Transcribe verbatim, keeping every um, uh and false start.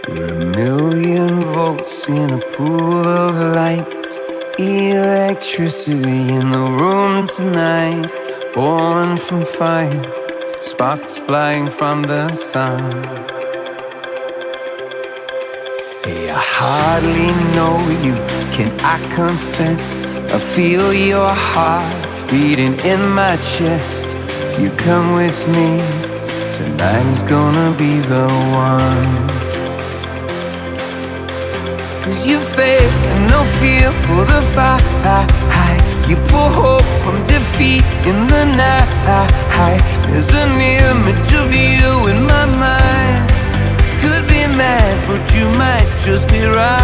We're a million volts in a pool of light, electricity in the room tonight. Born from fire, sparks flying from the sun. Hey, I hardly know you, can I confess? I feel your heart beating in my chest. If you come with me, tonight is gonna be the one. Cause you faith and no fear for the fight. You pull hope from defeat in the night. There's an image of you in my mind. Could be mad, but you might just be right.